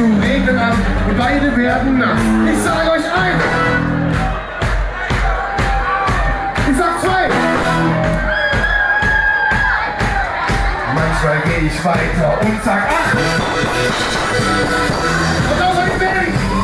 regnen an und beide werden nass. Ich sage euch eins. Ich sag zwei. Manchmal gehe ich weiter und sag acht. Und da soll ich weg.